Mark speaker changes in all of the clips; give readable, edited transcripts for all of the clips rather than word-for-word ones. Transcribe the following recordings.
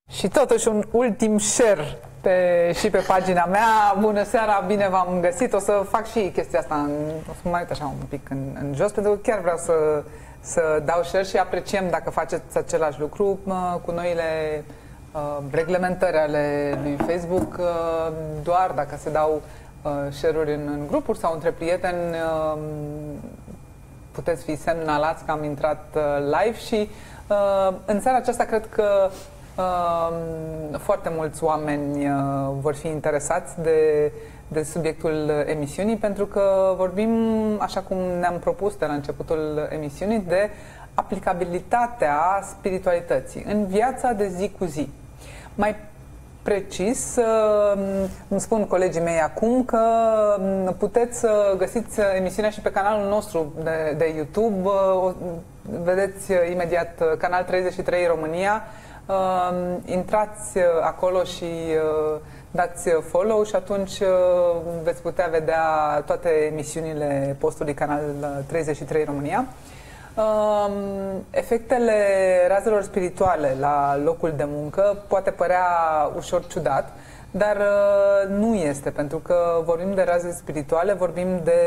Speaker 1: Și totuși un ultim share și pe pagina mea. Bună seara, bine v-am găsit. O să fac și chestia asta, o să mă uit așa un pic în jos, pentru că chiar vreau să dau share și apreciem dacă faceți același lucru cu noile reglementări ale lui Facebook. Doar dacă se dau share-uri în grupuri sau între prieteni, puteți fi semnalați că am intrat live și în seara aceasta cred că foarte mulți oameni vor fi interesați de subiectul emisiunii, pentru că vorbim, așa cum ne-am propus de la începutul emisiunii, de aplicabilitatea spiritualității în viața de zi cu zi. Mai precis, îmi spun colegii mei acum că puteți să găsiți emisiunea și pe canalul nostru de YouTube. Vedeți imediat Canal 33 România. Intrați acolo și dați follow și atunci veți putea vedea toate emisiunile postului Canal 33 România. Efectele razelor spirituale la locul de muncă poate părea ușor ciudat, dar nu este, pentru că vorbim de raze spirituale, vorbim de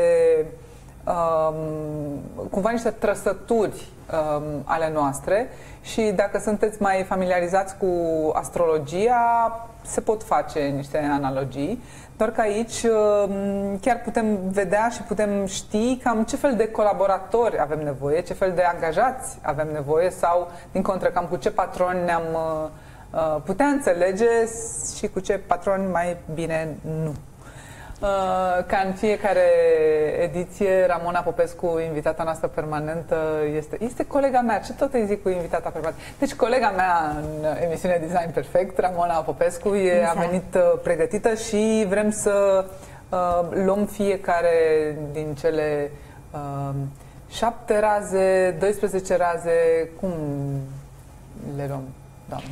Speaker 1: cumva niște trăsături ale noastre și dacă sunteți mai familiarizați cu astrologia, se pot face niște analogii, doar că aici chiar putem vedea și putem ști cam ce fel de colaboratori avem nevoie, ce fel de angajați avem nevoie sau, din contră, cam cu ce patroni ne-am putea înțelege și cu ce patroni mai bine nu. Ca în fiecare ediție, Ramona Popescu, invitata noastră permanentă, este colega mea. Ce tot îi zic cu invitata permanentă? Deci colega mea în emisiunea Design Perfect, Ramona Popescu, a venit pregătită și vrem să luăm fiecare din cele 7 raze, 12 raze. Cum le luăm, doamnă?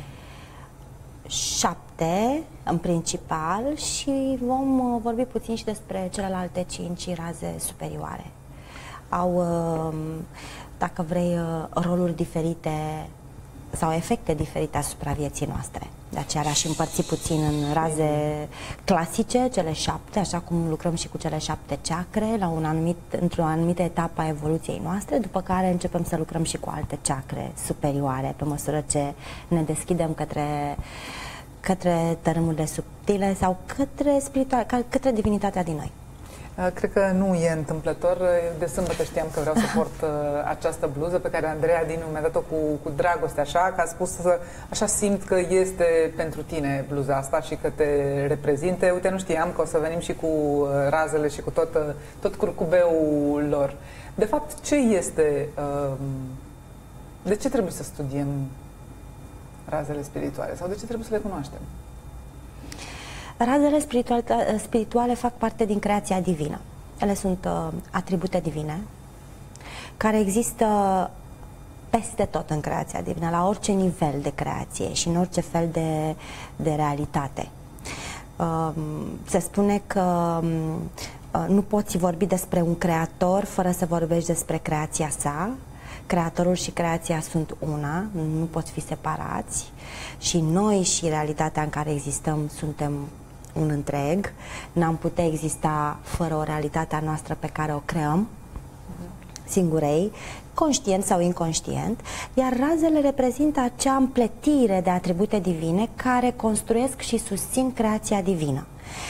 Speaker 2: 7 în principal și vom vorbi puțin și despre celelalte 5 raze superioare. Au, dacă vrei, roluri diferite sau efecte diferite asupra vieții noastre. De aceea aș împărți puțin în raze clasice, cele 7, așa cum lucrăm și cu cele 7 chakre, într-o anumită etapă a evoluției noastre, după care începem să lucrăm și cu alte chakre superioare, pe măsură ce ne deschidem către tărâmurile subtile sau către divinitatea din noi.
Speaker 1: Cred că nu e întâmplător. De sâmbătă știam că vreau să port această bluză pe care Andreea Dinu mi-a dat-o cu dragoste, așa, că a spus așa simt că este pentru tine bluza asta și că te reprezinte. Uite, nu știam că o să venim și cu razele și cu tot curcubeul lor. De fapt, ce este... De ce trebuie să studiem razele spirituale sau de ce trebuie să le cunoaștem?
Speaker 2: Razele spirituale fac parte din creația divină. Ele sunt atribute divine care există peste tot în creația divină, la orice nivel de creație și în orice fel de realitate. Se spune că nu poți vorbi despre un creator fără să vorbești despre creația sa. Creatorul și creația sunt una, nu pot fi separați și noi și realitatea în care existăm suntem un întreg. N-am putea exista fără o realitate a noastră pe care o creăm singurei, conștient sau inconștient, iar razele reprezintă acea împletire de atribute divine care construiesc și susțin creația divină.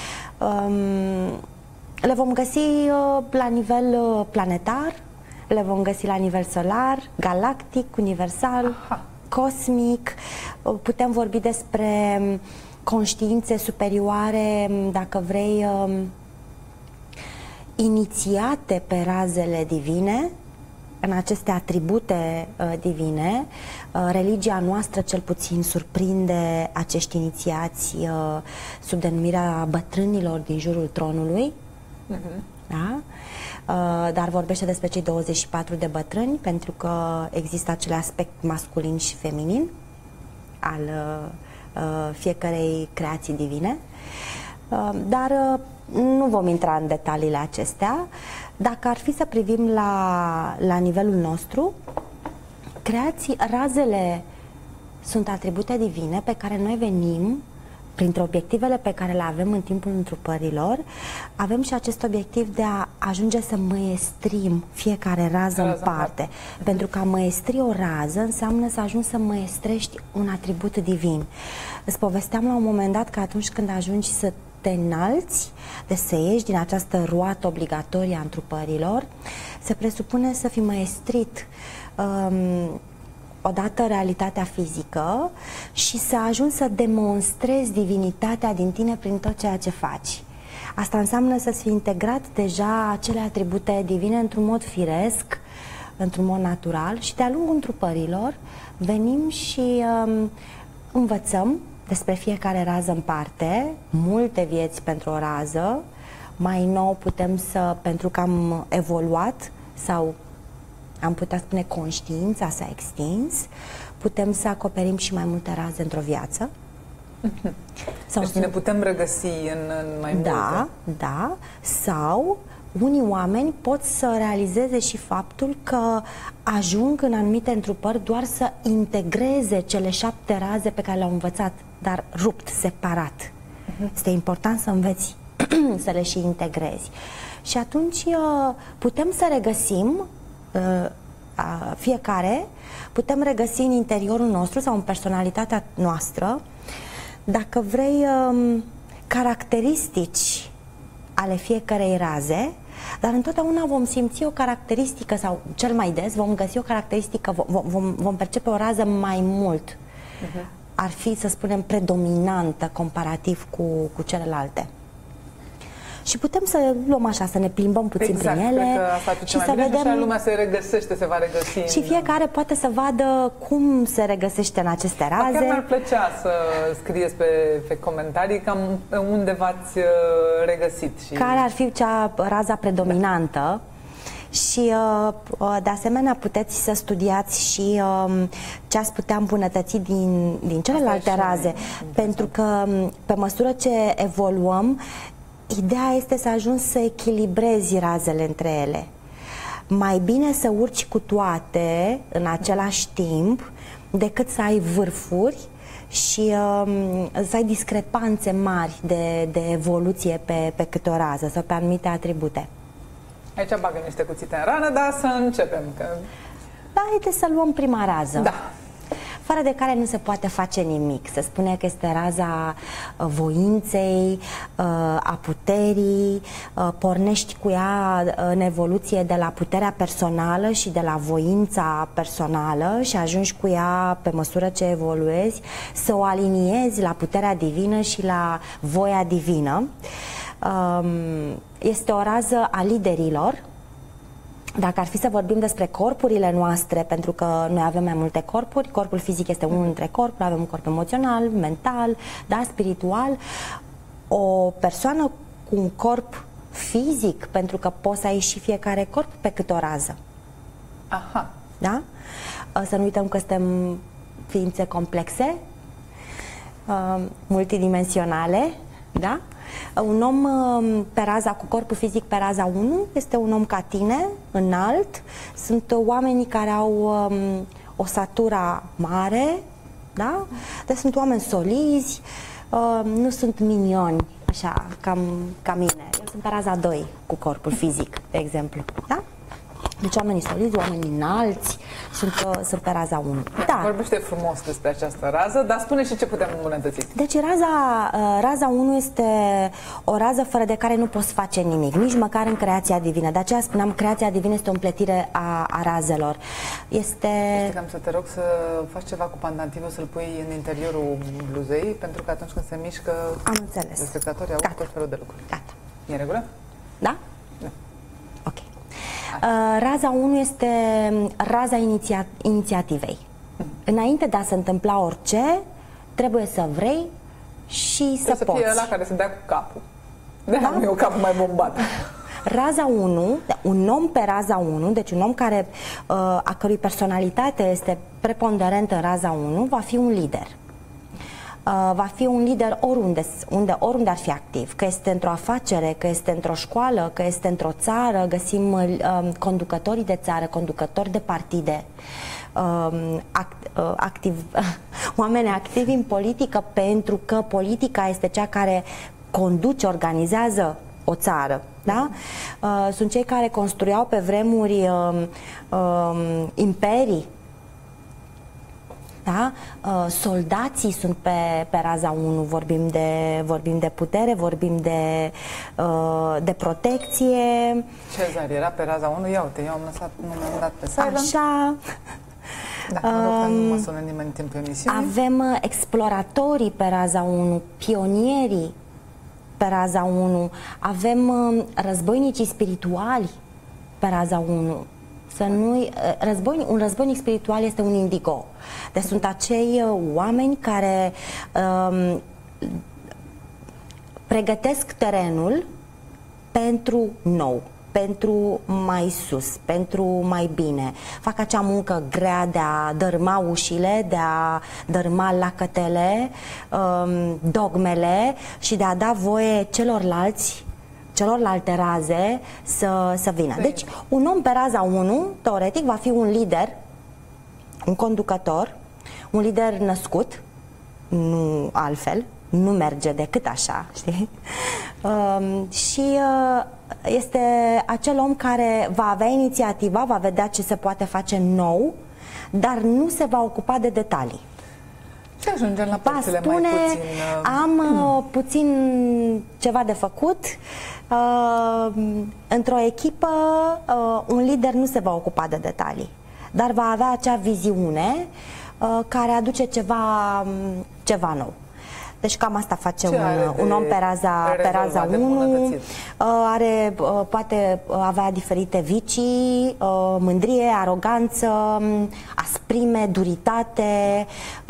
Speaker 2: Le vom găsi la nivel planetar, le vom găsi la nivel solar, galactic, universal, cosmic. Putem vorbi despre conștiințe superioare, dacă vrei, inițiate pe razele divine, în aceste atribute divine. Religia noastră cel puțin surprinde acești inițiați sub denumirea bătrânilor din jurul tronului. Da? Dar vorbește despre cei 24 de bătrâni, pentru că există acel aspect masculin și feminin al fiecarei creații divine. Dar nu vom intra în detaliile acestea. Dacă ar fi să privim la nivelul nostru, razele sunt atribute divine pe care noi venim, printre obiectivele pe care le avem în timpul întrupărilor, avem și acest obiectiv de a ajunge să măestrim fiecare rază în parte. Pentru că a măestri o rază înseamnă să ajungi să măestrești un atribut divin. Îți povesteam la un moment dat că atunci când ajungi să te înalți, de să ieși din această roată obligatorie a întrupărilor, se presupune să fii măestrit odată realitatea fizică și să ajungi să demonstrezi divinitatea din tine prin tot ceea ce faci. Asta înseamnă să-ți fi integrat deja acele atribute divine într-un mod firesc, într-un mod natural, și de-a lungul întrupărilor venim și învățăm despre fiecare rază în parte, multe vieți pentru o rază. Mai nou putem să, pentru că am evoluat sau am putea spune conștiința s-a extins, putem să acoperim și mai multe raze într-o viață.
Speaker 1: Sau deci ne putem regăsi în mai multe.
Speaker 2: Da. Sau unii oameni pot să realizeze și faptul că ajung în anumite întrupări doar să integreze cele 7 raze pe care le-au învățat, dar rupt, separat. Este important să înveți să le și integrezi. Și atunci putem să regăsim fiecare, putem regăsi în interiorul nostru sau în personalitatea noastră, dacă vrei, caracteristici ale fiecărei raze, dar întotdeauna vom simți o caracteristică, sau cel mai des vom găsi o caracteristică, vom percepe o rază mai mult. Ar fi, să spunem, predominantă comparativ cu celelalte. Și putem să luăm așa, să ne plimbăm puțin prin ele și să vedem.
Speaker 1: Și lumea se regăsește, se va regăsi.
Speaker 2: Și fiecare poate să vadă cum se regăsește în aceste raze.
Speaker 1: Chiar mi-ar plăcea să scrieți pe comentarii cam unde v-ați regăsit. Și
Speaker 2: care ar fi raza predominantă. Și de asemenea puteți să studiați și ce ați putea îmbunătăți din celelalte raze. Pentru că pe măsură ce evoluăm, ideea este să ajungi să echilibrezi razele între ele. Mai bine să urci cu toate în același timp decât să ai vârfuri și să ai discrepanțe mari de evoluție pe câte o rază sau pe anumite atribute.
Speaker 1: Aici bagă niște cuțite în rană, dar să începem.
Speaker 2: Da, haideți să luăm prima rază.
Speaker 1: Da.
Speaker 2: Fără de care nu se poate face nimic. Se spune că este raza voinței, a puterii, pornești cu ea în evoluție de la puterea personală și de la voința personală și ajungi cu ea, pe măsură ce evoluezi, să o aliniezi la puterea divină și la voia divină. Este o rază a liderilor. Dacă ar fi să vorbim despre corpurile noastre, pentru că noi avem mai multe corpuri, corpul fizic este unul dintre corpuri, avem un corp emoțional, mental, da, spiritual. O persoană cu un corp fizic, pentru că poți să ai și fiecare corp pe câte o rază.
Speaker 1: Aha.
Speaker 2: Da? Să nu uităm că suntem ființe complexe, multidimensionale, da? Un om pe raza, cu corpul fizic pe raza 1 este un om ca tine, înalt. Sunt oamenii care au osatura mare, da? Deci sunt oameni solizi, nu sunt minioni, așa, ca mine. Eu sunt pe raza 2 cu corpul fizic, de exemplu, da? Deci oamenii solizi, oamenii înalți sunt pe raza 1. Da.
Speaker 1: Vorbește frumos despre această rază, dar spune și ce putem îmbunătăți.
Speaker 2: Deci raza 1 este o rază fără de care nu poți face nimic, nici măcar în creația divină. De aceea spuneam, creația divină este o împletire a razelor. Este...
Speaker 1: Știi că am să te rog să faci ceva cu pandantivul, să-l pui în interiorul bluzei, pentru că atunci când se mișcă,
Speaker 2: am înțeles,
Speaker 1: spectatorii au tot felul de lucruri.
Speaker 2: Gata.
Speaker 1: E în regulă?
Speaker 2: Da? Da. Ok. Raza 1 este raza inițiativei. Înainte de a se întâmpla orice, trebuie să vrei și să poți.
Speaker 1: Să fie ăla care se dea cu capul. Da? Nu e o capul mai bombat.
Speaker 2: Raza 1, un om pe raza 1, deci un om care, a cărui personalitate este preponderentă în raza 1, va fi un lider. va fi un lider oriunde ar fi activ, că este într-o afacere, că este într-o școală, că este într-o țară, găsim conducătorii de țară, conducători de partide, oameni activi în politică, pentru că politica este cea care conduce, organizează o țară. Da? Sunt cei care construiau pe vremuri imperii. Da? Soldații sunt pe raza 1, vorbim de putere, vorbim de protecție.
Speaker 1: Cezar era pe raza 1, ia uite, eu am lăsat, nu mi-am dat pe silent.
Speaker 2: Așa.
Speaker 1: Da, mă rog că nu mă sună nimeni în timpul emisiunii.
Speaker 2: Avem exploratorii pe raza 1, pionierii pe raza 1, avem războinicii spirituali pe raza 1. Un războinic spiritual este un indigo. Deci sunt acei oameni care pregătesc terenul pentru nou, pentru mai sus, pentru mai bine. Fac acea muncă grea de a dărâma ușile, de a dărâma lacătele, dogmele și de a da voie celorlalte raze să vină. Deci, un om pe raza 1, teoretic, va fi un lider, un conducător, un lider născut, nu altfel, nu merge decât așa, știi? Și este acel om care va avea inițiativa, va vedea ce se poate face nou, dar nu se va ocupa de detalii.
Speaker 1: Și ajungem la părțile mai puțin...
Speaker 2: Am puțin ceva de făcut. Într-o echipă, un lider nu se va ocupa de detalii, dar va avea acea viziune care aduce ceva nou. Deci cam asta face un om pe raza 1. Poate avea diferite vicii, mândrie, aroganță, asprime, duritate,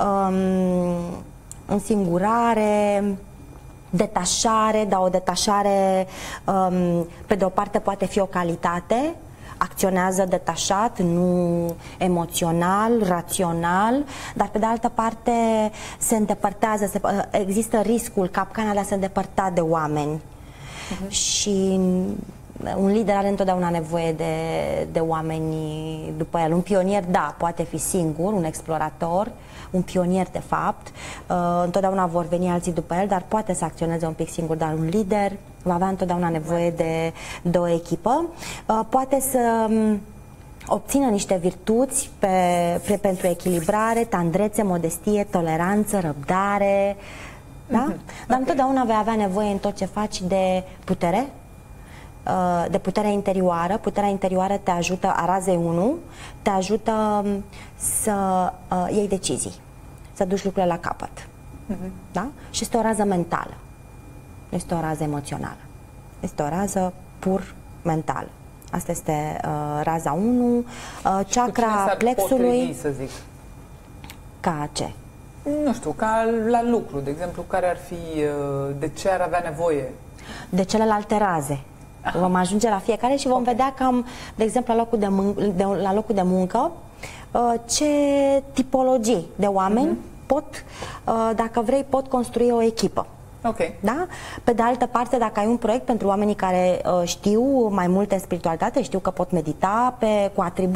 Speaker 2: însingurare, detașare, dar o detașare pe de o parte poate fi o calitate, acționează detașat, nu emoțional, rațional, dar pe de altă parte se îndepărtează, există riscul, capcana de a se îndepărta de oameni. Și un lider are întotdeauna nevoie de oameni după el. Un pionier, da, poate fi singur, un explorator, un pionier de fapt, întotdeauna vor veni alții după el, dar poate să acționeze un pic singur, dar un lider va avea întotdeauna nevoie de o echipă. Poate să obțină niște virtuți pentru echilibrare, tandrețe, modestie, toleranță, răbdare, da? Dar întotdeauna vei avea nevoie în tot ce faci de putere, de puterea interioară. Puterea interioară te ajută, a razei 1, te ajută să iei decizii, să duci lucrurile la capăt. Da? Și este o rază mentală. Nu este o rază emoțională. Este o rază pur mentală. Asta este raza 1. Chakra plexului.
Speaker 1: Să zic?
Speaker 2: Ca ce?
Speaker 1: Nu știu, ca la lucru, de exemplu, care ar fi, de ce ar avea nevoie?
Speaker 2: De celelalte raze. Vom ajunge la fiecare și vom vedea cam, de exemplu, la locul de muncă, ce tipologii de oameni dacă vrei, pot construi o echipă. Da? Pe de altă parte, dacă ai un proiect pentru oamenii care știu mai multe spiritualitate, știu că pot medita pe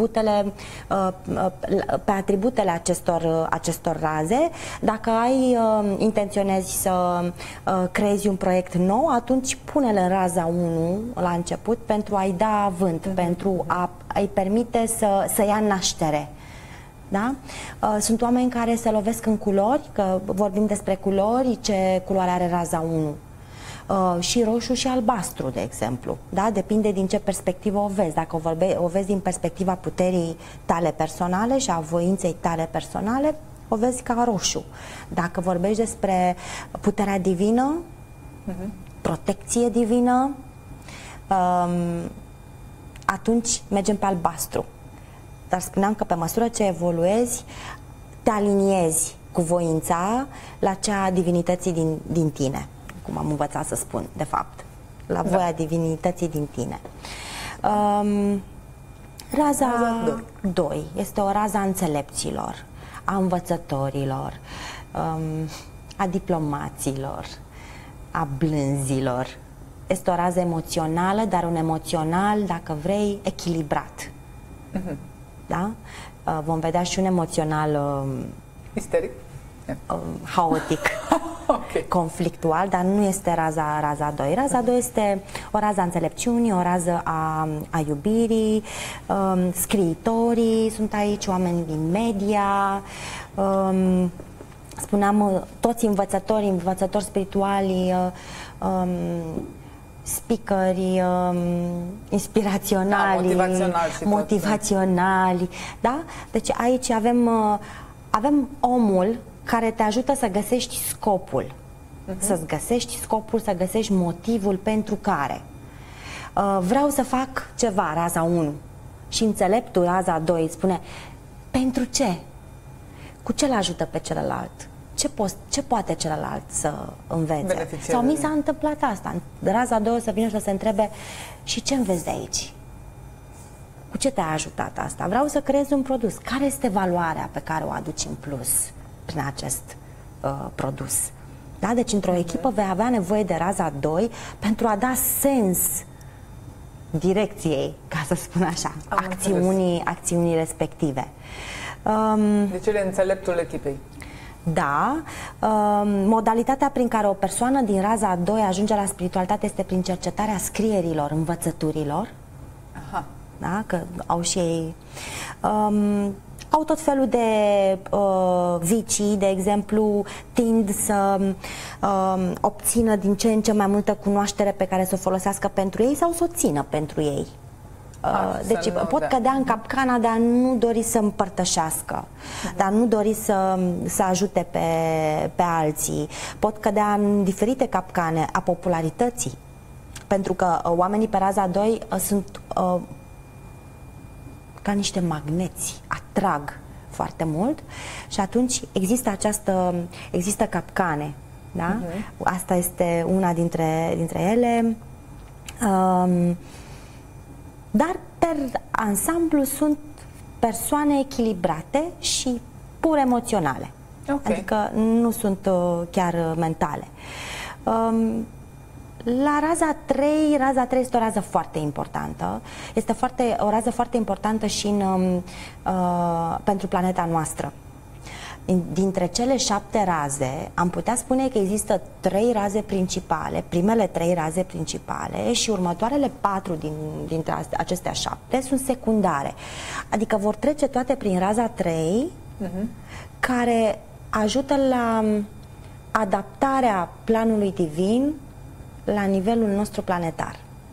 Speaker 2: atributele acestor raze, dacă intenționezi să creezi un proiect nou, atunci pune-le în raza 1 la început pentru a-i da avânt, pentru a-i permite să ia naștere. Da? Sunt oameni care se lovesc în culori, că vorbim despre culori, ce culoare are raza 1. Și roșu și albastru, de exemplu. Da? Depinde din ce perspectivă o vezi. Dacă o vezi din perspectiva puterii tale personale și a voinței tale personale, o vezi ca roșu. Dacă vorbești despre puterea divină, protecție divină, atunci mergem pe albastru. Dar spuneam că pe măsură ce evoluezi, te aliniezi cu voința la cea a divinității din tine, cum am învățat să spun, de fapt, la voia divinității din tine. Raza 2 este o raza înțelepților, a învățătorilor, a diplomaților, a blânzilor. Este o rază emoțională, dar un emoțional, dacă vrei, echilibrat. Da? Vom vedea și un emoțional
Speaker 1: isteric,
Speaker 2: haotic, conflictual, dar nu este raza 2. Raza 2 este o rază a înțelepciunii, o rază a iubirii, scriitorii sunt aici, oameni din media, spuneam, toți învățători spirituali, speakeri, inspiraționali, motivaționali, da? Deci aici avem omul care te ajută să găsești scopul, să-ți găsești scopul, să găsești motivul pentru care vreau să fac ceva, raza 1, și înțeleptul, raza 2, îți spune pentru ce? Cu ce l-ajută pe celălalt? Ce poate celălalt să învețe? Sau mi s-a întâmplat asta. Raza 2 o să vină și să se întrebe și ce înveți de aici? Cu ce te-a ajutat asta? Vreau să creez un produs. Care este valoarea pe care o aduci în plus prin acest produs? Da? Deci într-o echipă vei avea nevoie de raza 2 pentru a da sens direcției, ca să spun așa, acțiunii respective.
Speaker 1: Deci el e înțeleptul echipei.
Speaker 2: Da, modalitatea prin care o persoană din raza 2 ajunge la spiritualitate este prin cercetarea scrierilor, învățăturilor.
Speaker 1: Aha.
Speaker 2: Da, că au și ei au tot felul de vicii, de exemplu, tind să obțină din ce în ce mai multă cunoaștere pe care să o folosească pentru ei sau să o țină pentru ei. Deci pot cădea în capcana de a nu dori să împărtășească, de a nu dori să ajute pe alții. Pot cădea în diferite capcane a popularității, pentru că oamenii pe raza 2 sunt ca niște magneți, atrag foarte mult și atunci există capcane, da? Asta este una dintre ele. Dar per ansamblu sunt persoane echilibrate și pur emoționale. Adică nu sunt chiar mentale. La raza 3 este o rază foarte importantă. Este o rază foarte importantă și pentru planeta noastră. Dintre cele 7 raze, am putea spune că există 3 raze principale, primele 3 raze principale și următoarele 4 dintre acestea 7 sunt secundare. Adică vor trece toate prin raza 3, care ajută la adaptarea planului divin la nivelul nostru planetar.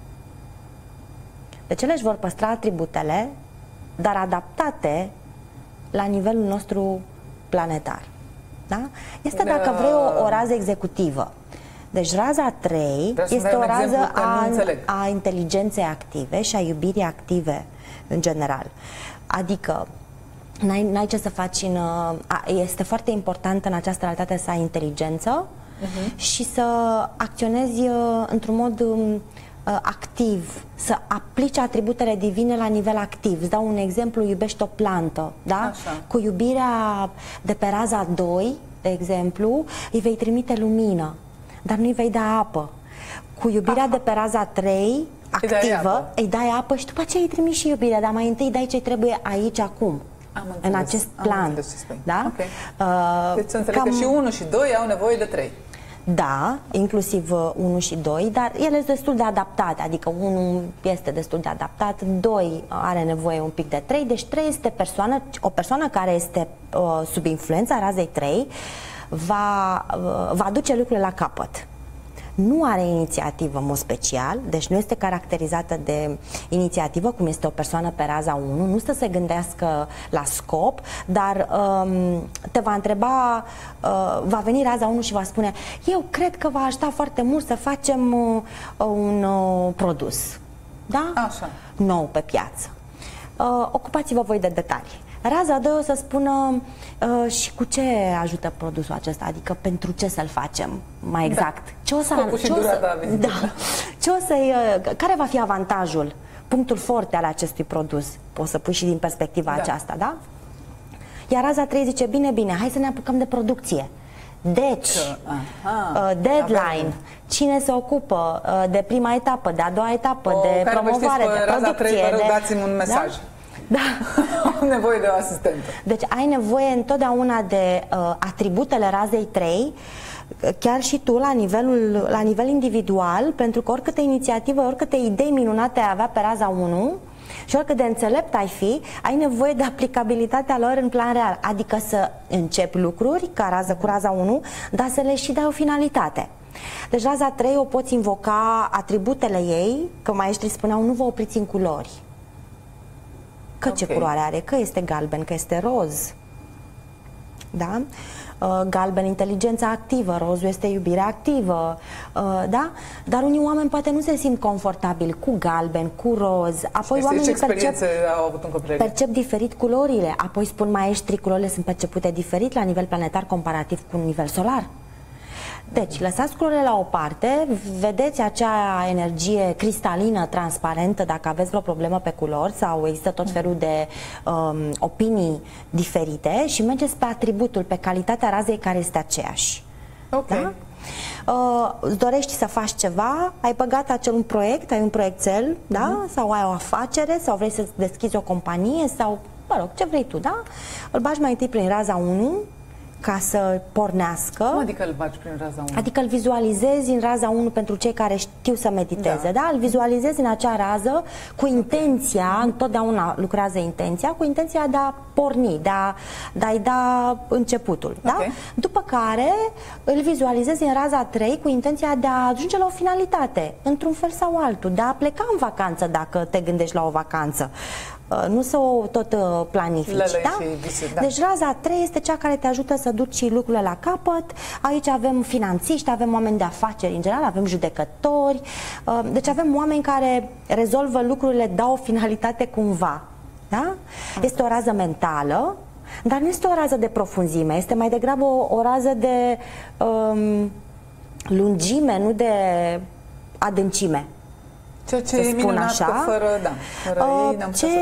Speaker 2: Deci ele își vor păstra atributele, dar adaptate la nivelul nostru planetar. Da? Este, dacă vrei, o rază executivă. Deci raza 3 este o rază a inteligenței active și a iubirii active în general. Adică n-ai ce să faci este foarte important în această realitate să ai inteligență și să acționezi într-un mod activ, să aplici atributele divine la nivel activ. Îți dau un exemplu, iubești o plantă, da?
Speaker 1: Așa.
Speaker 2: Cu iubirea de pe raza 2, de exemplu, îi vei trimite lumină, dar nu îi vei da apă. Cu iubirea de pe raza 3, activă, îi dai apă și după aceea îi trimiți și iubirea, dar mai întâi dai ce trebuie aici, acum. În acest plan. Da?
Speaker 1: Deci să înțeleg că și 1 și 2 au nevoie de 3.
Speaker 2: Da, inclusiv 1 și 2, dar ele sunt destul de adaptate, adică 1 este destul de adaptat, 2 are nevoie un pic de 3, deci 3 este o persoană care este sub influența razei 3, va duce lucrurile la capăt. Nu are inițiativă în mod special, deci nu este caracterizată de inițiativă, cum este o persoană pe raza 1, nu stă să gândească la scop, dar te va întreba, va veni raza 1 și va spune: eu cred că va ajuta foarte mult să facem un produs, da?
Speaker 1: Așa.
Speaker 2: Nou pe piață. Ocupați-vă voi de detalii. Raza 2 o să spună și cu ce ajută produsul acesta, adică pentru ce să-l facem mai exact. Care va fi avantajul, punctul forte al acestui produs? Poți să pui și din perspectiva aceasta, da? Iar raza 3 zice: bine, hai să ne apucăm de producție. Deci, deadline, cine se ocupă de prima etapă, de a doua etapă, de promovare, de producție.
Speaker 1: Vă rog, dați-mi un mesaj.
Speaker 2: Da?
Speaker 1: Am nevoie de o asistentă.
Speaker 2: Deci ai nevoie întotdeauna de atributele razei 3, chiar și tu la nivel individual, pentru că oricâte inițiativă, oricâte idei minunate ai avea pe raza 1 și oricât de înțelept ai fi, ai nevoie de aplicabilitatea lor în plan real, adică să începi lucruri ca rază cu raza 1, dar să le și dai o finalitate. Deci raza 3 o poți invoca atributele ei, că maestrii spuneau nu vă opriți în culori. Că ce culoare are, că este galben, că este roz. Da? Galben, inteligența activă, rozul este iubirea activă, da? Dar unii oameni poate nu se simt confortabili cu galben, cu roz, apoi oamenii percep diferit culorile, apoi spun maestrii, culorile sunt percepute diferit la nivel planetar comparativ cu un nivel solar. Deci, lăsați culorile la o parte, vedeți acea energie cristalină, transparentă, dacă aveți vreo problemă pe culori sau există tot felul de opinii diferite și mergeți pe atributul, pe calitatea razei care este aceeași.
Speaker 1: Ok.
Speaker 2: Da? Îți dorești să faci ceva, ai băgat acel un proiect, ai un proiectel, da? Sau ai o afacere, sau vrei să deschizi o companie, sau, mă rog, ce vrei tu, da? Îl bagi mai întâi prin raza 1, ca să pornească.
Speaker 1: Cum adică îl bagi prin raza 1?
Speaker 2: Adică îl vizualizezi în raza 1 pentru cei care știu să mediteze, da? Îl vizualizezi în acea rază cu intenția, întotdeauna lucrează intenția, cu intenția de a porni, de a-i da începutul, da? După care îl vizualizezi în raza 3 cu intenția de a ajunge la o finalitate, într-un fel sau altul, de a pleca în vacanță dacă te gândești la o vacanță. Nu să o tot planifici, da?
Speaker 1: Da?
Speaker 2: Deci raza 3 este cea care te ajută să duci lucrurile la capăt. Aici avem finanțiști, avem oameni de afaceri în general, avem judecători. Deci avem oameni care rezolvă lucrurile, dau o finalitate cumva, da? Este o rază mentală, dar nu este o rază de profunzime, este mai degrabă o rază de lungime, nu de adâncime.
Speaker 1: Ceea ce e minunat,
Speaker 2: așa.
Speaker 1: Că fără ei n-am
Speaker 2: ce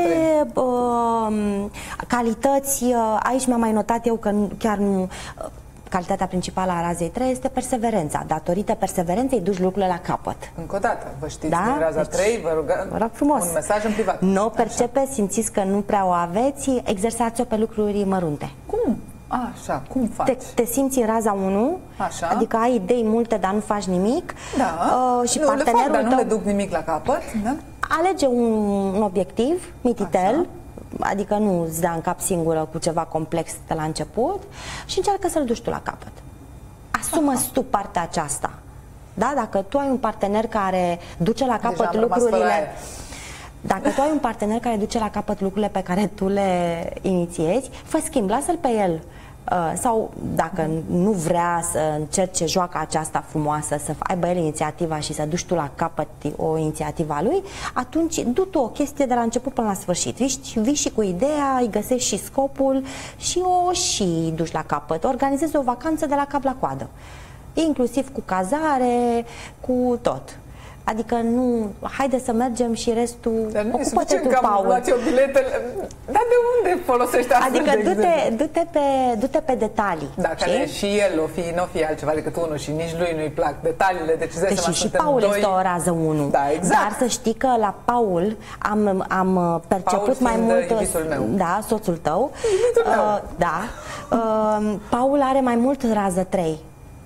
Speaker 2: calități, aici mi-am mai notat eu că chiar nu, calitatea principală a razei 3 este perseverența. Datorită perseverenței duci lucrurile la capăt.
Speaker 1: Încă o dată, vă știți,
Speaker 2: da?
Speaker 1: din raza 3, vă rog
Speaker 2: frumos.
Speaker 1: Un mesaj în privat.
Speaker 2: Nu o percepeți, simțiți că nu prea o aveți, exersați-o pe lucruri mărunte.
Speaker 1: Cum? Așa, cum faci?
Speaker 2: Te simți în raza 1,
Speaker 1: așa.
Speaker 2: Adică ai idei multe, dar nu faci nimic.
Speaker 1: Da,
Speaker 2: și
Speaker 1: nu,
Speaker 2: partenerul
Speaker 1: le fac, dar nu
Speaker 2: tău
Speaker 1: le duc nimic la capăt. Da?
Speaker 2: Alege un obiectiv, mititel,
Speaker 1: așa.
Speaker 2: Adică nu îți dea în cap singură cu ceva complex de la început și încearcă să-l duci tu la capăt. Asumă-ți tu partea aceasta. Da? Dacă tu ai un partener care duce la capăt lucrurile... Dacă tu ai un partener care duce la capăt lucrurile pe care tu le inițiezi, fă schimb, lasă-l pe el. Sau dacă nu vrea să încerce joaca aceasta frumoasă, să aibă el inițiativa și să duci tu la capăt o inițiativă a lui, atunci du tu o chestie de la început până la sfârșit. Vii și cu ideea, îi găsești și scopul și o și duci la capăt. Organizezi o vacanță de la cap la coadă, inclusiv cu cazare, cu tot. Adică nu, haide să mergem și restul ocupă-te tu, Paul.
Speaker 1: Luați eu biletele. Dar de unde folosești asta?
Speaker 2: Adică du-te pe detalii.
Speaker 1: Da, care și el nu fi altceva decât unul și nici lui nu-i plac detaliile. Deci
Speaker 2: și Paul
Speaker 1: doi...
Speaker 2: este o rază 1.
Speaker 1: Da, exact.
Speaker 2: Dar să știi că la Paul am perceput
Speaker 1: Paul
Speaker 2: mai mult...
Speaker 1: iubitul meu.
Speaker 2: Da, soțul tău.
Speaker 1: Iubitul meu.
Speaker 2: Da. Paul are mai mult rază 3.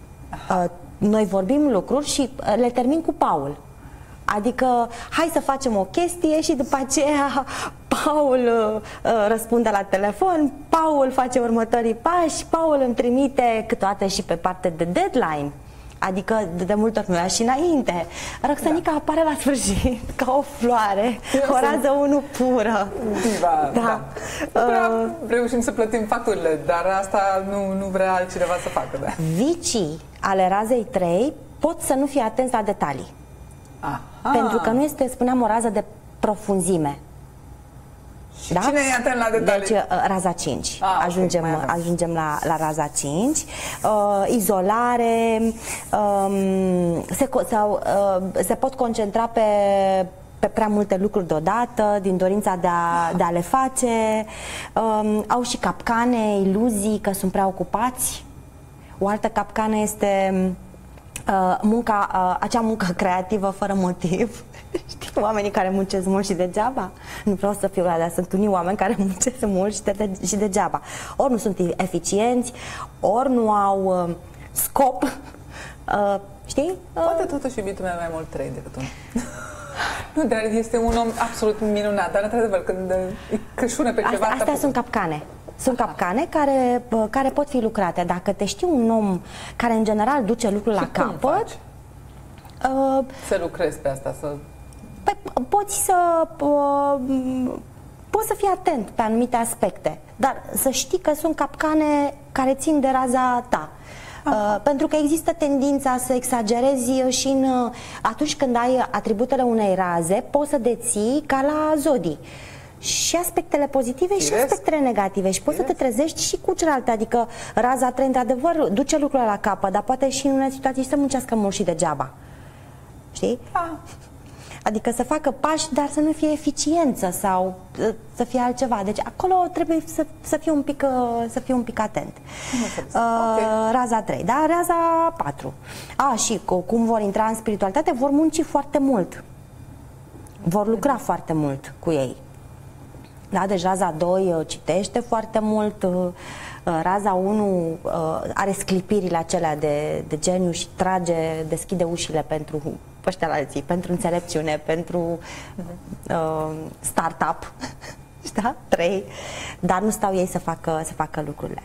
Speaker 2: Noi vorbim lucruri și le termin cu Paul. Adică, hai să facem o chestie și după aceea Paul răspunde la telefon, Paul face următorii pași, Paul îmi trimite câteodată și pe parte de deadline. Adică de multe ori nu și înainte. Roxanica apare la sfârșit ca o floare, o rază 1 pură.
Speaker 1: Diva, da. Reușim să plătim facturile, dar asta nu vrea altcineva să facă. Da.
Speaker 2: Vicii ale razei 3 pot să nu fie atenți la detalii.
Speaker 1: Aha.
Speaker 2: Pentru că nu este, spuneam, o rază de profunzime.
Speaker 1: Și da? Cine e atent la detalii?
Speaker 2: Deci, raza 5. Ajungem la raza 5. Izolare, se pot concentra pe prea multe lucruri deodată, din dorința de a le face. Au și capcane, iluzii că sunt prea ocupați. O altă capcană este acea muncă creativă fără motiv. Știi, oamenii care muncesc mult și degeaba. Nu vreau să fiu dar sunt unii oameni care muncesc mult și degeaba. Ori nu sunt eficienți, ori nu au scop. Știi?
Speaker 1: Poate totuși iubitul meu mai mult trăi decât unul. Nu, dar este un om absolut minunat, dar într-adevăr când cășună pe ceva...
Speaker 2: Astea sunt capcane. Sunt capcane care pot fi lucrate. Dacă te știi un om care în general duce lucrul la capăt...
Speaker 1: Să lucrezi pe asta, să...
Speaker 2: Poți să fii atent pe anumite aspecte, dar să știi că sunt capcane care țin de raza ta. Pentru că există tendința să exagerezi și atunci când ai atributele unei raze, poți să deții ca la zodii. Și aspectele pozitive și aspectele negative. Și poți să te trezești și cu celelalte. Adică raza 3, într-adevăr, duce lucrurile la capăt, dar poate și în unele situații să muncească mult și degeaba. Știi? Adică să facă pași, dar să nu fie eficiență sau să fie altceva. Deci acolo trebuie să fii un pic atent. Raza 3, da? Raza 4. Și cum vor intra în spiritualitate, vor munci foarte mult. Vor lucra foarte mult cu ei. Da? Deci raza 2 citește foarte mult, raza 1 are sclipirile acelea de geniu și deschide ușile pentru ăștia la alții, pentru înțelepciune, pentru startup, da? 3, dar nu stau ei să facă lucrurile.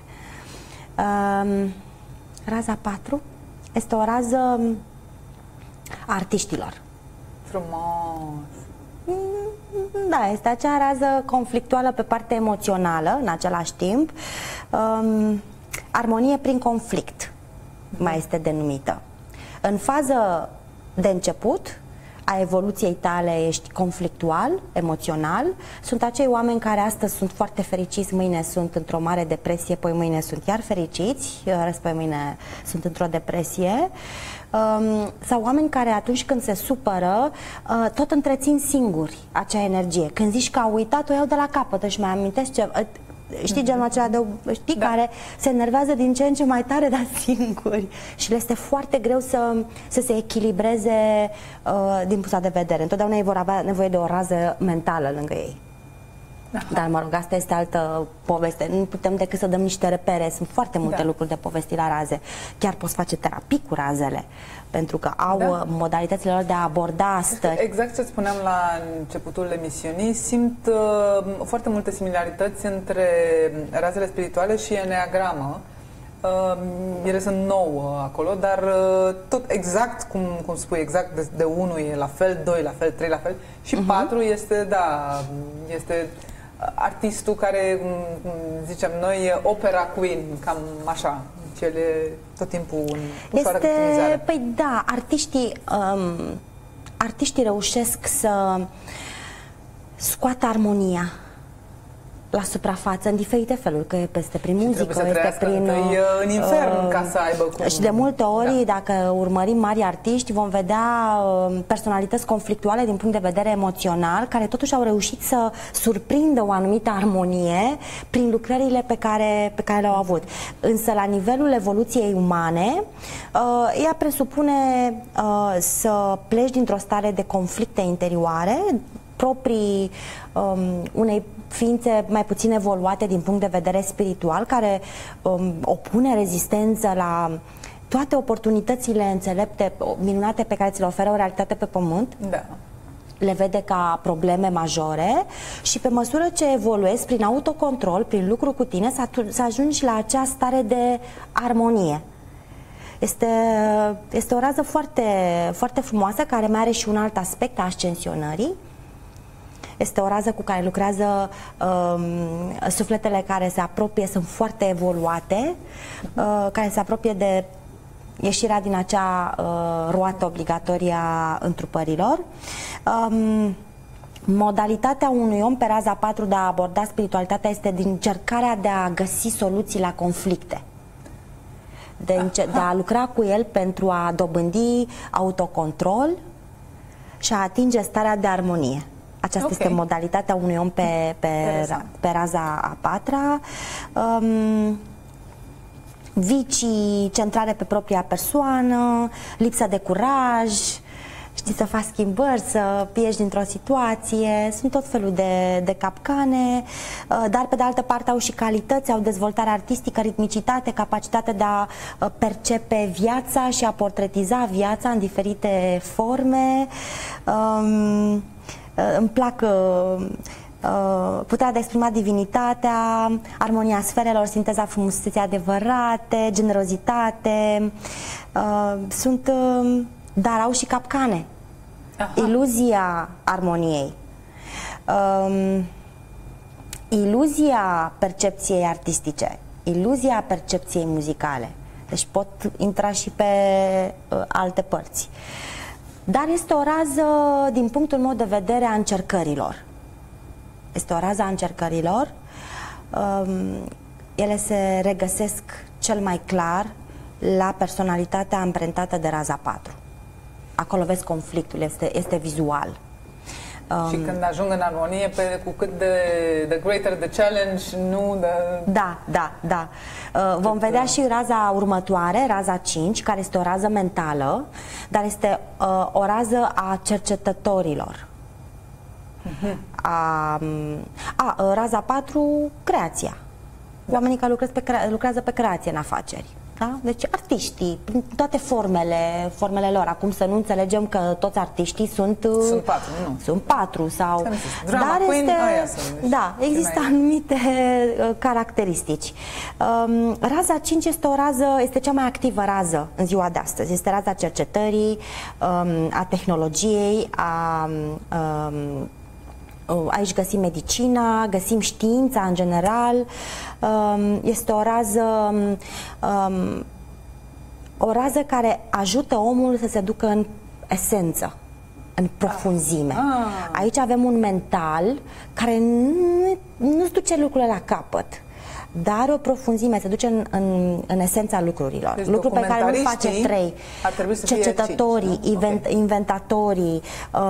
Speaker 2: Raza 4 este o rază artiștilor.
Speaker 1: Frumos!
Speaker 2: Da, este acea rază conflictuală pe partea emoțională, în același timp. Armonie prin conflict mai este denumită. În fază de început a evoluției tale ești conflictual, emoțional. Sunt acei oameni care astăzi sunt foarte fericiți, mâine sunt într-o mare depresie, poi mâine sunt iar fericiți, poi mâine sunt într-o depresie. Sau oameni care atunci când se supără tot întrețin singuri acea energie. Când zici că au uitat, o iau de la capăt, își mai amintesc ce... Știi genul acela care se enervează din ce în ce mai tare, dar singuri. Și le este foarte greu să se echilibreze din punctul de vedere. Întotdeauna ei vor avea nevoie de o rază mentală lângă ei. Dar, mă rog, asta este altă poveste. Nu putem decât să dăm niște repere. Sunt foarte multe lucruri de povesti la raze. Chiar poți face terapii cu razele, pentru că au modalitățile lor de a aborda stări.
Speaker 1: Exact ce spuneam la începutul emisiunii, simt foarte multe similarități între razele spirituale și eneagramă. Ele sunt 9 acolo, dar tot exact cum spui, exact de 1 e la fel, 2 la fel, 3 la fel și 4 este, este artistul care, zicem noi, opera queen, cam așa, cele tot timpul în ușoară victimizare.
Speaker 2: Păi da, artiștii reușesc să scoată armonia la suprafață în diferite feluri, că e prin muzică, este prin
Speaker 1: în infern ca să aibă cum.
Speaker 2: Și de multe ori, dacă urmărim mari artiști, vom vedea personalități conflictuale din punct de vedere emoțional, care totuși au reușit să surprindă o anumită armonie prin lucrările pe care le-au avut. Însă la nivelul evoluției umane, ea presupune să pleci dintr-o stare de conflicte interioare proprii unei ființe mai puțin evoluate din punct de vedere spiritual, care opune rezistență la toate oportunitățile înțelepte, minunate pe care ți le oferă o realitate pe pământ.
Speaker 1: Da.
Speaker 2: Le vede ca probleme majore și pe măsură ce evoluezi prin autocontrol, prin lucru cu tine, să ajungi la acea stare de armonie. Este o rază foarte, foarte frumoasă, care mai are și un alt aspect a ascensionării. Este o rază cu care lucrează sufletele care se apropie, sunt foarte evoluate, care se apropie de ieșirea din acea roată obligatorie a întrupărilor. Modalitatea unui om pe raza 4 de a aborda spiritualitatea este din încercarea de a găsi soluții la conflicte. De a lucra cu el pentru a dobândi autocontrol și a atinge starea de armonie. Aceasta este modalitatea unui om pe raza a 4-a. vicii, centrare pe propria persoană, lipsă de curaj, știi, să faci schimbări, să ieși dintr-o situație. Sunt tot felul de capcane, dar pe de altă parte au și calități, au dezvoltare artistică, ritmicitate, capacitate de a percepe viața și a portretiza viața în diferite forme. Îmi plac puterea de a exprima divinitatea, armonia sferelor, sinteza frumuseței adevărate, generozitate. Dar au și capcane. Aha. Iluzia armoniei, iluzia percepției artistice, iluzia percepției muzicale. Deci pot intra și pe alte părți. Dar este o rază, din punctul meu de vedere, a încercărilor. Este o rază a încercărilor. Ele se regăsesc cel mai clar la personalitatea amprentată de raza 4. Acolo vezi conflictul, este vizual.
Speaker 1: Și când ajung în armonie, cu cât the greater the challenge, nu the...
Speaker 2: Da. Vom vedea și raza următoare, raza 5, care este o rază mentală, dar este o rază a cercetătorilor. Raza 4, creația. Oamenii care lucrează pe creație în afaceri. Da? Deci artiștii, prin toate formele lor. Acum să nu înțelegem că toți artiștii sunt
Speaker 1: 4, nu?
Speaker 2: Sunt 4 sau...
Speaker 1: Drama queen,
Speaker 2: da, există anumite caracteristici. Raza 5 este o rază, este cea mai activă rază în ziua de astăzi. Este raza cercetării, a tehnologiei, aici găsim medicina, găsim știința în general. Este o rază care ajută omul să se ducă în esență, în profunzime. Aici avem un mental care nu-ți duce lucrurile la capăt, dar are o profunzime, se duce în esența lucrurilor.
Speaker 1: Deci
Speaker 2: lucruri pe care nu face 3. Cercetătorii, inventatorii,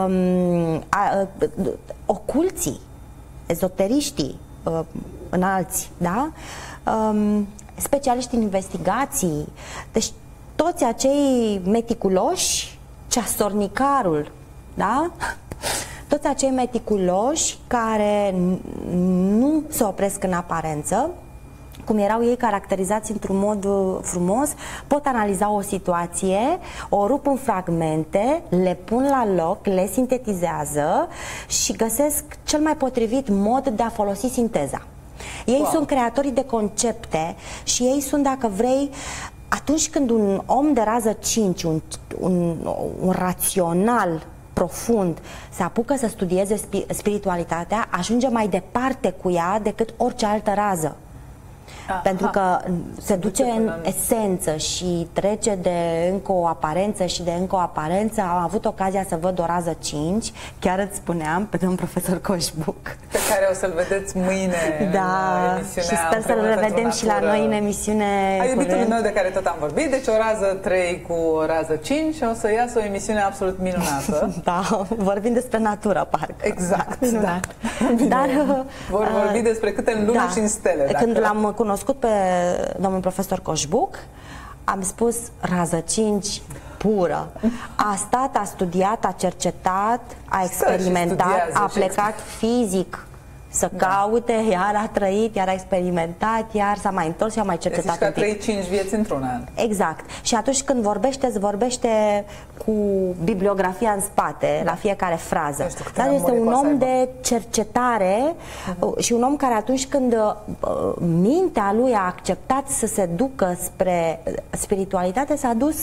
Speaker 2: oculții, ezoteriștii, înalți, da? Specialiști în investigații. Deci toți acei meticuloși, ceasornicarul, da? Toți acei meticuloși care nu se opresc în aparență, cum erau ei caracterizați într-un mod frumos, pot analiza o situație, o rup în fragmente, le pun la loc, le sintetizează și găsesc cel mai potrivit mod de a folosi sinteza. Ei sunt creatorii de concepte și ei sunt, dacă vrei, atunci când un om de rază 5, un rațional profund se apucă să studieze spiritualitatea, ajunge mai departe cu ea decât orice altă rază. Pentru că se duce în esență și trece de încă o aparență și de încă o aparență. Am avut ocazia să văd o rază 5, chiar îți spuneam, pe domnul profesor Coșbuc,
Speaker 1: pe care o să-l vedeți mâine în emisiunea.
Speaker 2: Și sper să-l revedem și la noi în emisiune.
Speaker 1: A iubitului meu de care tot am vorbit, deci o rază 3 cu o rază 5 și o să iasă o emisiune absolut minunată.
Speaker 2: Da, vorbim despre natură, parcă.
Speaker 1: Exact,
Speaker 2: minunat. Da. Dar
Speaker 1: vor vorbi despre câte în lună și în stele.
Speaker 2: Când l-am cunoscut pe domnul profesor Coșbuc, am spus rază 5 pură. A stat, a studiat, a cercetat, a experimentat, a plecat fizic să caute, iar a trăit, iar a experimentat, iar s-a mai întors și a mai cercetat.
Speaker 1: Deci că a trăit 5 vieți într-una.
Speaker 2: Exact. Și atunci când vorbește, îți vorbește cu bibliografia în spate, la fiecare frază. Dar este un om de cercetare și un om care atunci când mintea lui a acceptat să se ducă spre spiritualitate, s-a dus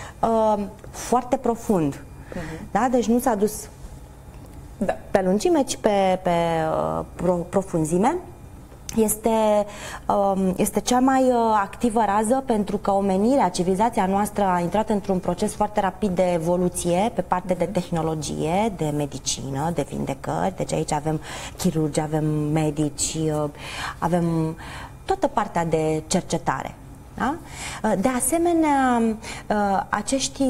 Speaker 2: foarte profund. Da? Deci nu s-a dus pe lungime, ci pe profunzime. Este cea mai activă rază pentru că omenirea, civilizația noastră a intrat într-un proces foarte rapid de evoluție pe parte de tehnologie, de medicină, de vindecări. Deci aici avem chirurgi, avem medici, avem toată partea de cercetare. Da? De asemenea, acești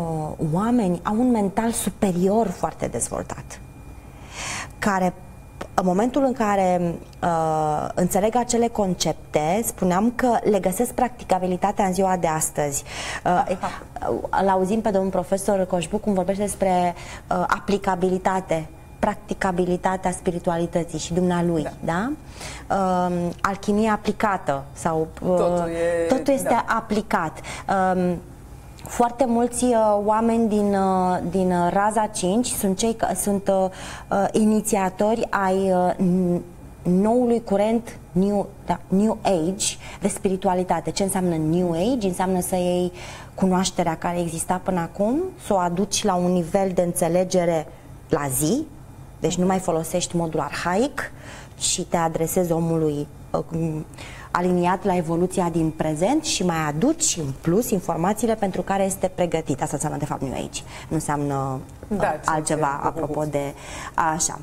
Speaker 2: oameni au un mental superior foarte dezvoltat, care în momentul în care înțeleg acele concepte, spuneam că le găsesc practicabilitatea în ziua de astăzi. L-auzim pe domnul profesor Coșbuc cum vorbește despre aplicabilitate, practicabilitatea spiritualității și dumnealui, da? Alchimie aplicată sau totul este aplicat. Foarte mulți oameni din Raza 5 sunt inițiatori ai noului curent New Age de spiritualitate. Ce înseamnă New Age? Înseamnă să iei cunoașterea care exista până acum, să o aduci la un nivel de înțelegere la zi, deci nu mai folosești modul arhaic și te adresezi omului aliniat la evoluția din prezent și mai aduci în plus informațiile pentru care este pregătit. Asta înseamnă de fapt New Age. Nu înseamnă altceva apropo de așa.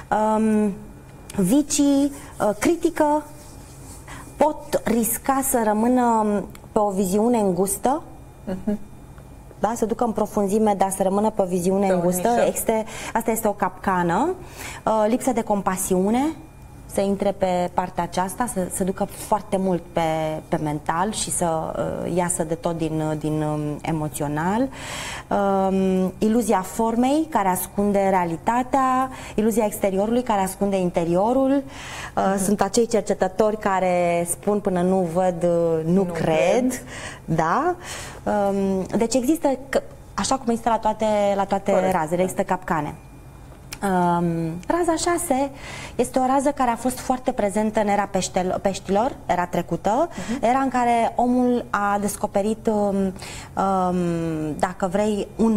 Speaker 2: Vicii, critică pot risca să rămână pe o viziune îngustă, da? Să ducă în profunzime, dar să rămână pe o viziune îngustă. Asta este o capcană. Lipsă de compasiune, să intre pe partea aceasta, să ducă foarte mult pe mental și să iasă de tot din emoțional. Iluzia formei care ascunde realitatea, iluzia exteriorului care ascunde interiorul. Sunt acei cercetători care spun până nu văd, nu cred. Da? Deci există, așa cum există la toate razele, există capcane. Raza 6 este o rază care a fost foarte prezentă în era peștilor, era trecută, era în care omul a descoperit, dacă vrei, un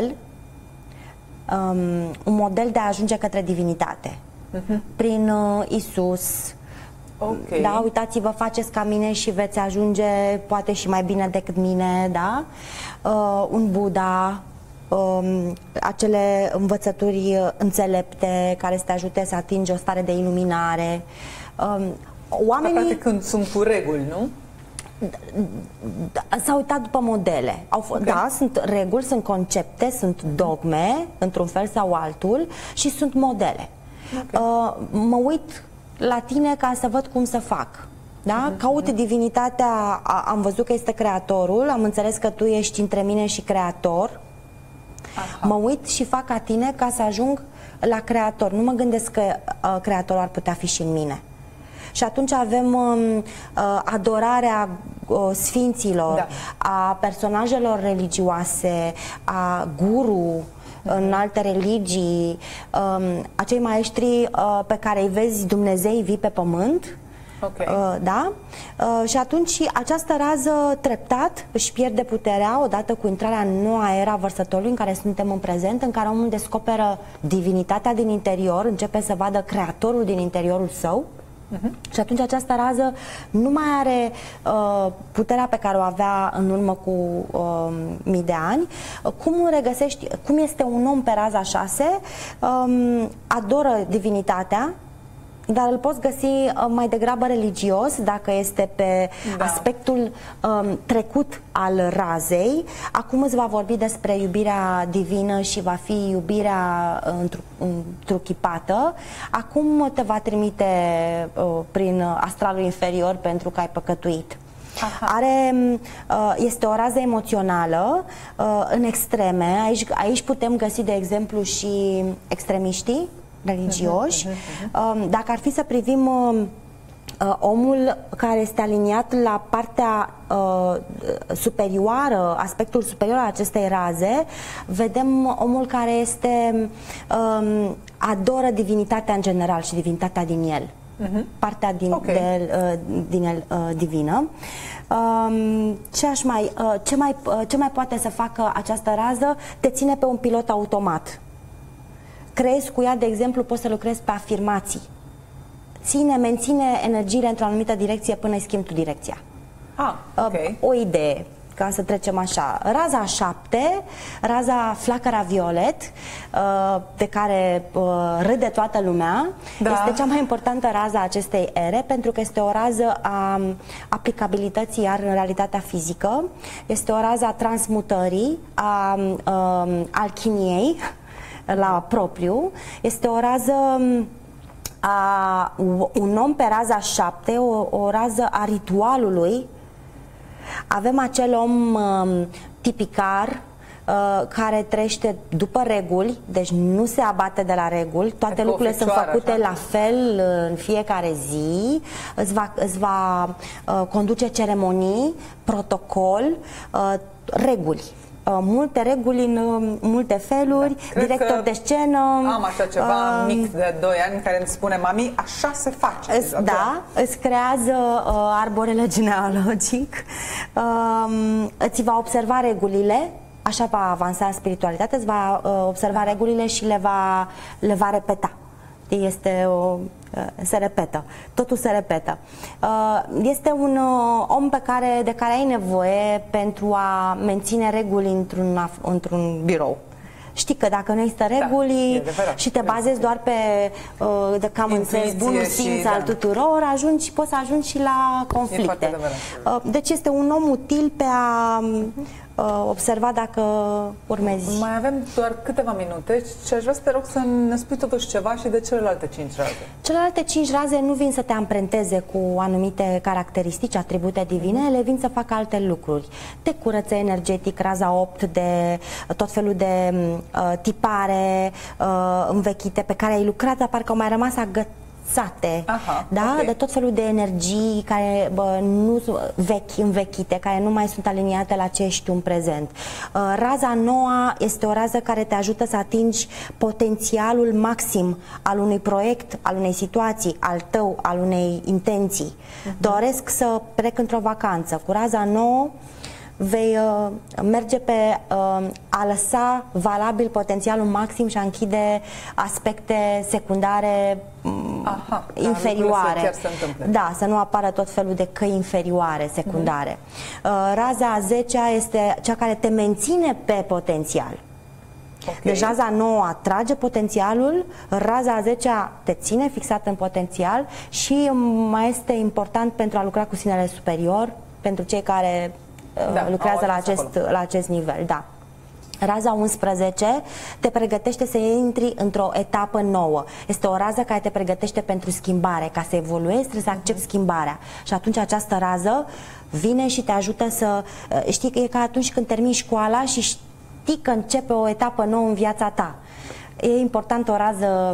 Speaker 2: model de a ajunge către divinitate. Prin Isus. Da, uitați-vă, faceți ca mine și veți ajunge poate și mai bine decât mine, da? Un Buddha, acele învățături înțelepte care să te ajute să atingi o stare de iluminare. Oamenii
Speaker 1: practic când sunt cu reguli, nu?
Speaker 2: S-au uitat după modele. Da, sunt reguli, sunt concepte, sunt dogme, într-un fel sau altul, și sunt modele. Mă uit la tine ca să văd cum să fac. Da? Caut divinitatea, am văzut că este creatorul, am înțeles că tu ești între mine și creator. Mă uit și fac ca tine ca să ajung la creator. Nu mă gândesc că creatorul ar putea fi și în mine. Și atunci avem adorarea sfinților, a personajelor religioase, a guru în alte religii, acei maestri pe care îi vezi Dumnezei vii pe pământ. Da? Și atunci această rază treptat își pierde puterea odată cu intrarea în noua era vărsătorului în care suntem în prezent, în care omul descoperă divinitatea din interior, începe să vadă creatorul din interiorul său. Și atunci această rază nu mai are puterea pe care o avea în urmă cu mii de ani. Cum regăsești, cum este un om pe raza 6? Adoră divinitatea, dar îl poți găsi mai degrabă religios dacă este pe aspectul trecut al razei. Acum îți va vorbi despre iubirea divină și va fi iubirea întruchipată. Acum te va trimite prin astralul inferior pentru că ai păcătuit. Este o rază emoțională în extreme. Aici putem găsi, de exemplu, și extremiștii religioși. Dacă ar fi să privim omul care este aliniat la partea superioară, aspectul superior al acestei raze, vedem omul care este adoră divinitatea în general și divinitatea din el. Partea din el divină. Ce mai poate să facă această rază? Te ține pe un pilot automat. Creezi cu ea, de exemplu, poți să lucrezi pe afirmații. Menține energiile într-o anumită direcție până îi schimbi tu direcția. O idee, ca să trecem așa. Raza 7, raza flacăra violet, de care râde toată lumea, este cea mai importantă rază a acestei ere, pentru că este o rază a aplicabilității iar în realitatea fizică, este o rază a transmutării, a alchimiei la propriu, este o rază Un om pe raza 7, o rază a ritualului. Avem acel om tipicar, care trăiește după reguli, deci nu se abate de la reguli, toate lucrurile sunt făcute la fel în fiecare zi, îți va conduce ceremonii, protocol, reguli. Multe reguli în multe feluri, director de scenă.
Speaker 1: Am așa ceva mic de 2 ani care îmi spune: mami, așa se face.
Speaker 2: Da, îți creează arborele genealogic, îți va observa regulile. Așa va avansa în spiritualitate, îți va observa regulile și le va repeta. Se repetă. Totul se repetă. Este un om de care ai nevoie pentru a menține reguli într-un birou. Știi că dacă nu există reguli și te bazezi doar pe de common sense, bunul simț al tuturor, poți să ajungi și la conflicte. Deci este un om util pe a observa dacă urmezi.
Speaker 1: Mai avem doar câteva minute și aș vrea să te rog să ne spui totuși ceva și de celelalte 5 raze. Celelalte
Speaker 2: 5 raze nu vin să te amprenteze cu anumite caracteristici, atribute divine, ele vin să facă alte lucruri. Te curăță energetic, raza 8 de tot felul de tipare învechite pe care ai lucrat, dar parcă au mai rămas de tot felul de energii care nu învechite, care nu mai sunt aliniate la ce ești tu în prezent. Raza 9 este o rază care te ajută să atingi potențialul maxim al unui proiect, al unei situații, al tău, al unei intenții. Doresc să plec într-o vacanță. Cu raza 9 vei merge pe a lăsa valabil potențialul maxim și a închide aspecte secundare inferioare. Da, să nu apară tot felul de căi inferioare, secundare. Raza a 10-a este cea care te menține pe potențial. Deci raza 9 atrage potențialul, raza a 10-a te ține fixat în potențial și mai este important pentru a lucra cu sinele superior, pentru cei care lucrează la acest nivel. Da. Raza 11 te pregătește să intri într-o etapă nouă. Este o rază care te pregătește pentru schimbare. Ca să evoluezi, trebuie să accepti schimbarea. Și atunci această rază vine și te ajută să... Știi, e ca atunci când termini școala și știi că începe o etapă nouă în viața ta. E important o rază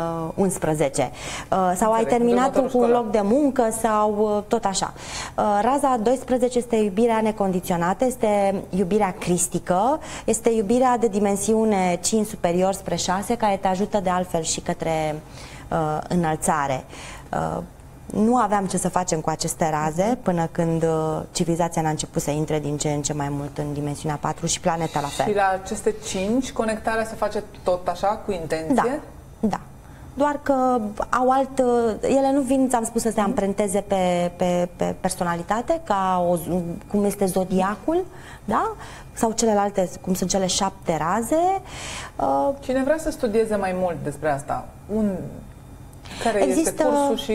Speaker 2: 11 sau ai terminat cu un loc de muncă sau tot așa. Raza 12 este iubirea necondiționată, este iubirea cristică, este iubirea de dimensiune 5 superior spre 6 care te ajută de altfel și către înălțare. Nu aveam ce să facem cu aceste raze până când civilizația n-a început să intre din ce în ce mai mult în dimensiunea 4 și planeta la fel.
Speaker 1: Și la aceste 5, conectarea se face tot așa, cu intenție?
Speaker 2: Da, da. Doar că au ele nu vin, ți-am spus, să se amprenteze pe personalitate, cum este zodiacul, da? Sau celelalte, cum sunt cele 7 raze.
Speaker 1: Cine vrea să studieze mai mult despre asta, care este cursul și...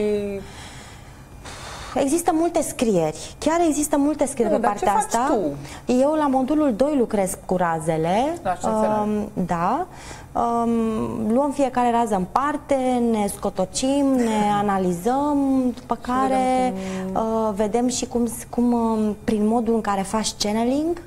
Speaker 2: Există multe scrieri, chiar există multe scrieri pe partea asta.
Speaker 1: Tu?
Speaker 2: Eu la modulul 2 lucrez cu razele. Da. Luăm fiecare rază în parte, ne scotocim, ne analizăm, după care vedem și cum prin modul în care faci channeling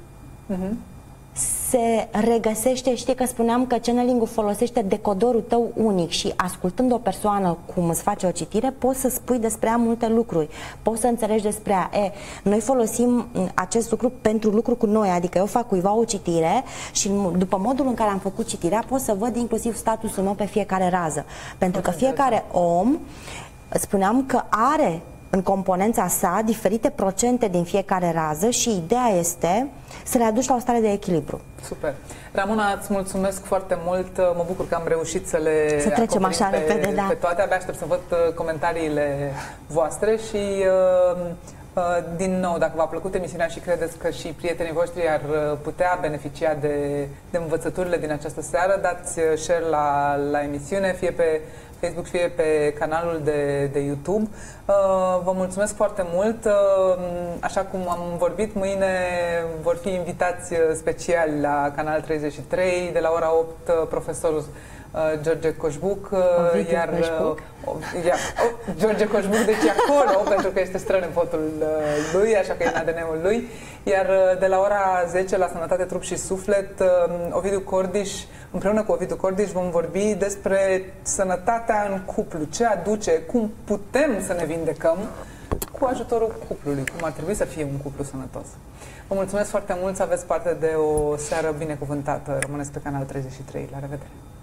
Speaker 2: se regăsește. Știi că spuneam că channeling-ul folosește decodorul tău unic și ascultând o persoană cum îți face o citire, poți să spui despre ea multe lucruri, poți să înțelegi despre ea. Noi folosim acest lucru pentru lucru cu noi, adică eu fac cuiva o citire și după modul în care am făcut citirea pot să văd inclusiv statusul meu pe fiecare rază, pentru că fiecare om, spuneam că are în componența sa diferite procente din fiecare rază și ideea este să le aduci la o stare de echilibru.
Speaker 1: Super. Ramona, îți mulțumesc foarte mult. Mă bucur că am reușit să le
Speaker 2: trecem așa repede,
Speaker 1: pe toate. Abia aștept să văd comentariile voastre și din nou, dacă v-a plăcut emisiunea și credeți că și prietenii voștri ar putea beneficia de învățăturile din această seară, dați share la emisiune, fie pe Facebook, fie pe canalul de YouTube. Vă mulțumesc foarte mult. Așa cum am vorbit, mâine vor fi invitați speciali la Canal 33, de la ora 8, profesorul George Coșbuc,
Speaker 2: Coșbuc.
Speaker 1: George Coșbuc, deci e acolo, pentru că este strănepotul lui, așa că e în ADN-ul lui. Iar de la ora 10 la Sănătate, Trup și Suflet, Ovidiu Cordiș, împreună cu Ovidiu Cordiș vom vorbi despre sănătatea în cuplu, ce aduce, cum putem să ne vindecăm cu ajutorul cuplului, cum ar trebui să fie un cuplu sănătos. Vă mulțumesc foarte mult, să aveți parte de o seară binecuvântată. Rămâneți pe Canal 33. La revedere!